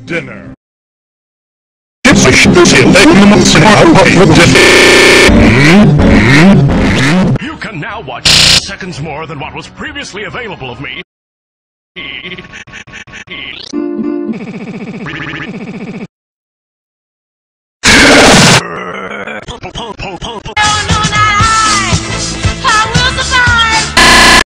dinner. You can now watch seconds more than what was previously available of me.